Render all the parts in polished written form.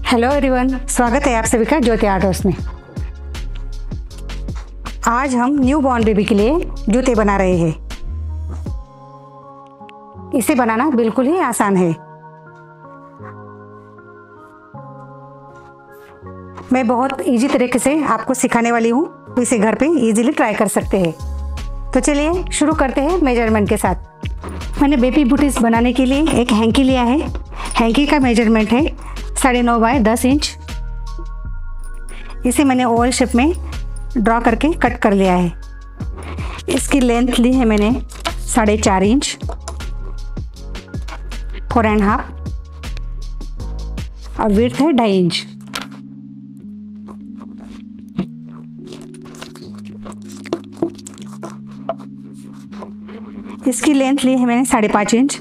Hello everyone, स्वागत है आप सभी का ज्योति आर्ट हाउस में। आज हम न्यू बॉर्न बेबी के लिए जूते बना रहे हैं। इसे बनाना बिल्कुल ही आसान है। मैं बहुत इजी तरीके से आपको सिखाने वाली हूँ, तो इसे घर पे इजीली ट्राई कर सकते हैं। तो चलिए शुरू करते हैं मेजरमेंट के साथ। मैंने बेबी बूटीज बनाने के लिए एक हैंकी लिया है। हैंकी का मेजरमेंट है 9.5 बाय 10 इंच। इसे मैंने ओवल शेप में ड्रॉ करके कट कर लिया है। इसकी लेंथ ली है मैंने 4.5 इंच, 4.5 और विड्थ है 2.5 इंच। इसकी लेंथ ली है मैंने 5.5 इंच।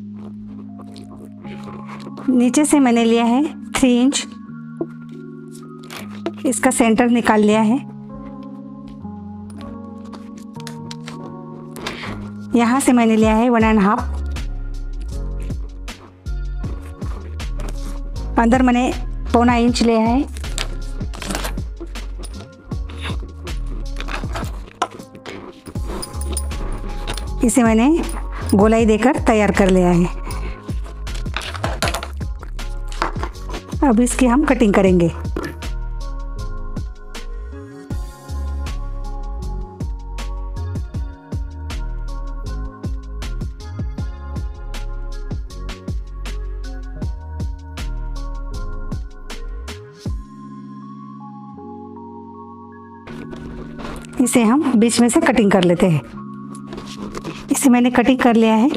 नीचे से मैंने लिया है 3 इंच। इसका सेंटर निकाल लिया है। यहाँ से मैंने लिया है 1.5। अंदर मैंने 0.25 इंच लिया है। इसे मैंने गोलाई देकर तैयार कर लिया है। अब इसकी हम कटिंग करेंगे। इसे हम बीच में से कटिंग कर लेते हैं। इसे मैंने कटिंग कर लिया है।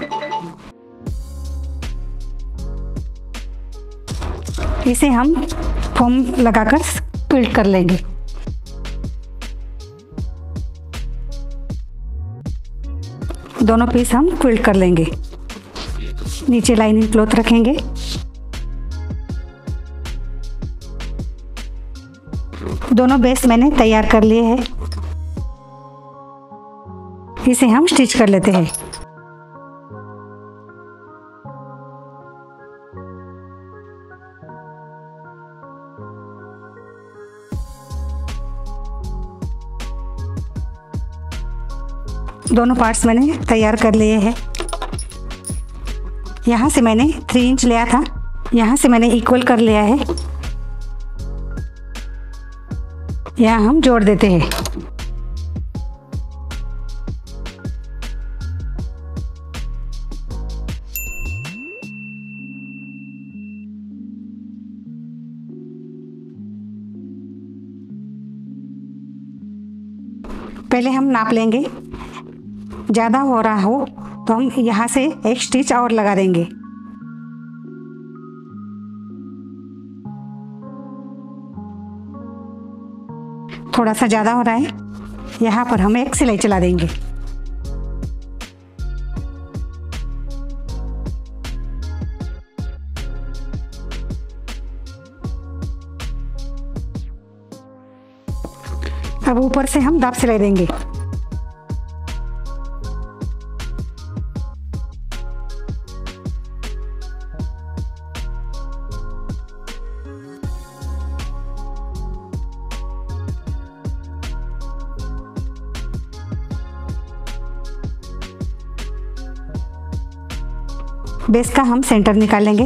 इसे हम फोम लगाकर क्विल्ट कर लेंगे। दोनों पीस हम क्विल्ट कर लेंगे। नीचे लाइनिंग क्लॉथ रखेंगे। दोनों बेस मैंने तैयार कर लिए हैं। इसे हम स्टिच कर लेते हैं। दोनों पार्ट्स मैंने तैयार कर लिए हैं। यहाँ से मैंने 3 इंच लिया था, यहाँ से मैंने इक्वल कर लिया है। यहाँ हम जोड़ देते हैं। पहले हम नाप लेंगे। ज़्यादा हो रहा हो तो हम यहाँ से एक स्टिच और लगा देंगे। थोड़ा सा ज़्यादा हो रहा है, यहाँ पर हम एक सिलाई चला देंगे। अब ऊपर से हम दाब सिलाई देंगे। बेस का हम सेंटर निकाल लेंगे।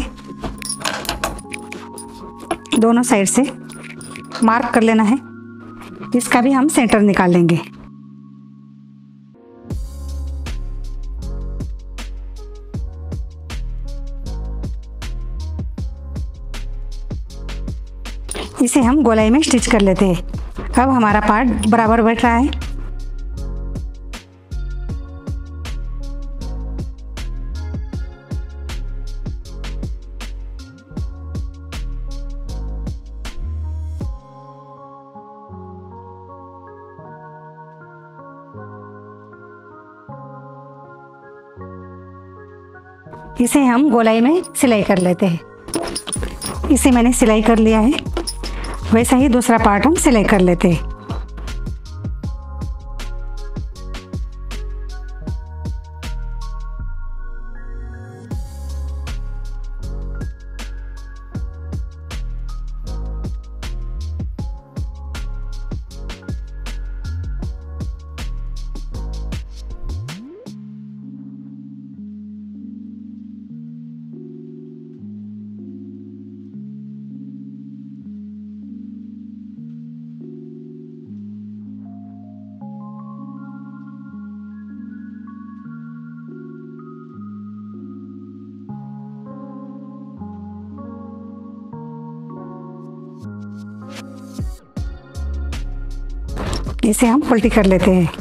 दोनों साइड से मार्क कर लेना है। इसका भी हम सेंटर निकाल लेंगे। इसे हम गोलाई में स्टिच कर लेते हैं। अब हमारा पार्ट बराबर बैठ रहा है। इसे हम गोलाई में सिलाई कर लेते हैं। इसे मैंने सिलाई कर लिया है। वैसा ही दूसरा पार्ट हम सिलाई कर लेते हैं। इसे हम पलटी कर लेते हैं।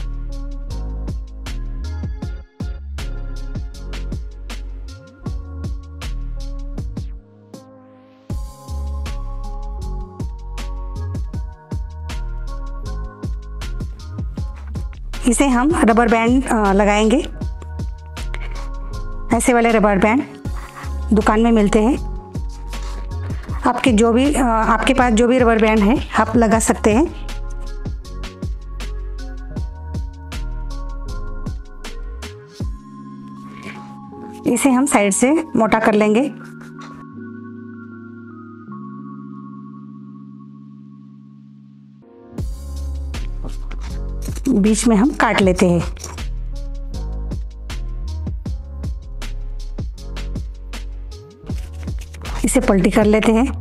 इसे हम रबर बैंड लगाएंगे। ऐसे वाले रबर बैंड दुकान में मिलते हैं। आपके पास जो भी रबर बैंड है आप लगा सकते हैं। इसे हम साइड से मोटा कर लेंगे। बीच में हम काट लेते हैं। इसे पलटी कर लेते हैं।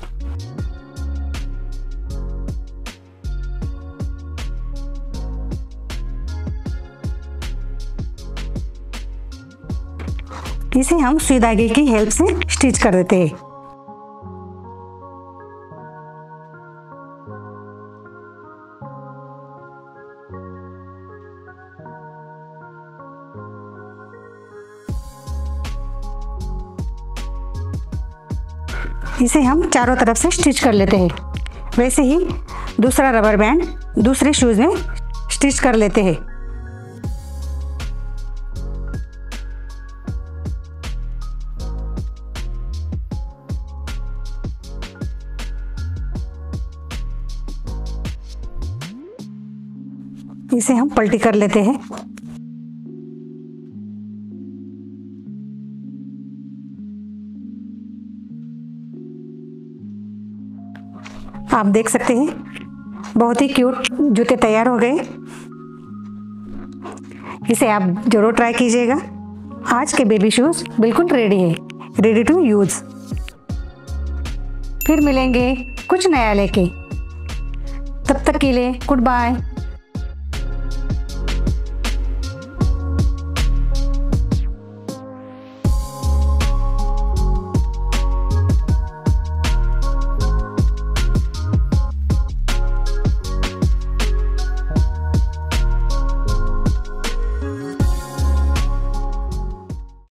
इसे हम सुई धागे की हेल्प से स्टिच कर देते हैं। इसे हम चारों तरफ से स्टिच कर लेते हैं। वैसे ही दूसरा रबर बैंड दूसरे शूज में स्टिच कर लेते हैं। इसे हम पलटी कर लेते हैं। आप देख सकते हैं बहुत ही क्यूट जूते तैयार हो गए। इसे आप जरूर ट्राई कीजिएगा। आज के बेबी शूज बिल्कुल रेडी है, रेडी टू यूज। फिर मिलेंगे कुछ नया लेके। तब तक के लिए गुड बाय।